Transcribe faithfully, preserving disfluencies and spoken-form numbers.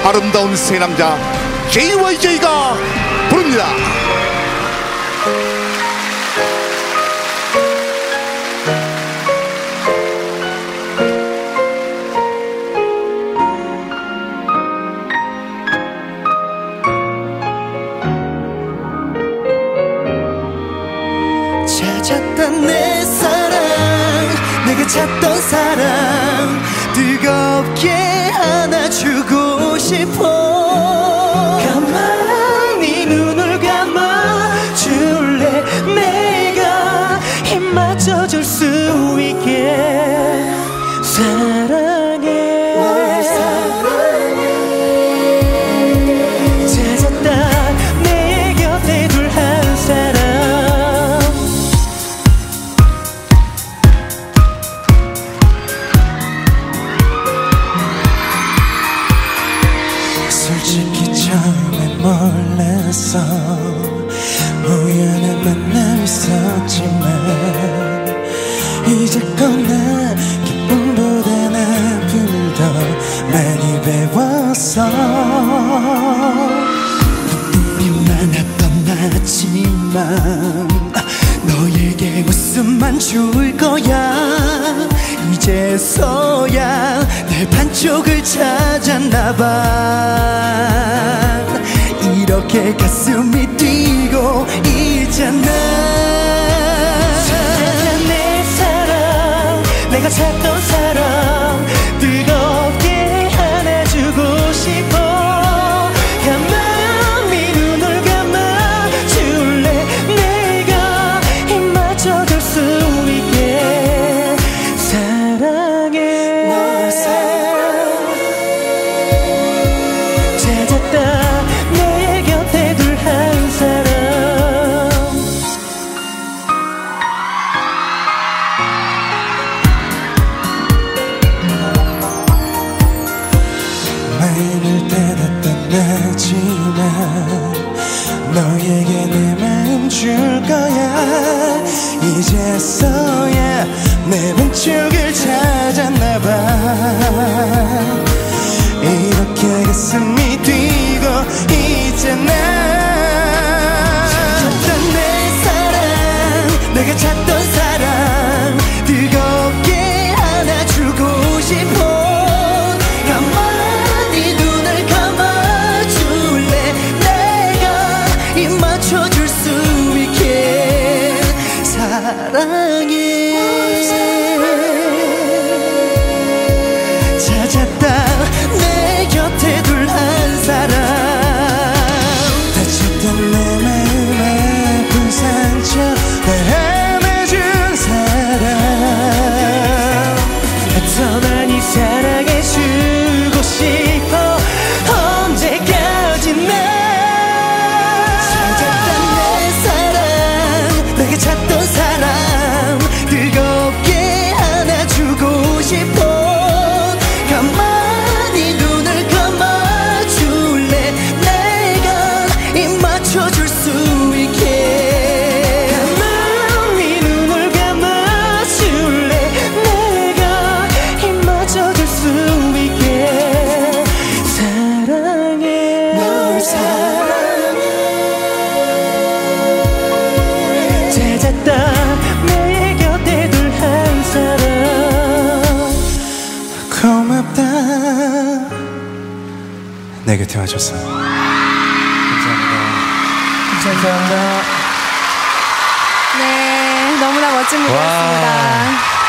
아름다운 세 남자 제이와이제이가 부릅니다. 찾았던 내 사랑, 내가 찾던 사랑, 뜨겁게 안아주고 싶어. 가만히 눈을 감아줄래? 내가 힘 맞춰줄 수 있게. 사랑해, 사랑해. 찾았다 내 곁에 둘 한 사람. 솔직히 처음에 몰랐어. 우연한 만남이 있었지만 이제껏 나 기쁨보다 아픔을 더 많이 배웠어. 눈물이 많았던 나지만 너에게 웃음만 줄 거야. 이제서야 내 반쪽을 찾았나봐. 이렇게 가슴이 뛰고 있잖아. 찾아 내 사랑, 내가 찾던 사랑, 뜨겁게 안아주고 싶어. 가만히 눈을 감아줄래? 내가 힘 맞춰줄 수 있게. 사랑해, 널 사랑해. 찾았다 내 곁에 둘 한 사람. 마음을 떼었던 나지만 너에게 내 마음 줄 거야. 이제서야 내 반쪽을 찾았나봐. 이렇게 가슴이 뛰고 있잖아. 찾았던 내 사랑, 내가 찾던 사랑, 뜨겁게 안아주고 싶어. 가만히 눈을 감아줄래? 내가 입 맞춰줄 수 있게. 사랑해. 찾았다 내 곁에 둘 한 사람. 다쳤던 내 마음 아픈 상처 날 안아준 사람. 더 많이 사랑해주고 싶어. 언제까지나. 찾았던 내 사랑, 내가 찾던 사람, 뜨겁게 안아주고 싶어. 가만히 눈을 감아줄래? 내가 입 맞춰줄 수 있게. 가만히 눈을 감아줄래? 내가 입 맞춰줄 수 있게. 사랑해, 널 사랑해. 찾았다 내 곁에 둘 한 사람. 고맙다 내 곁에 와줘서. 감사합니다. 감사합니다. 네, 너무나 멋진 무대였습니다.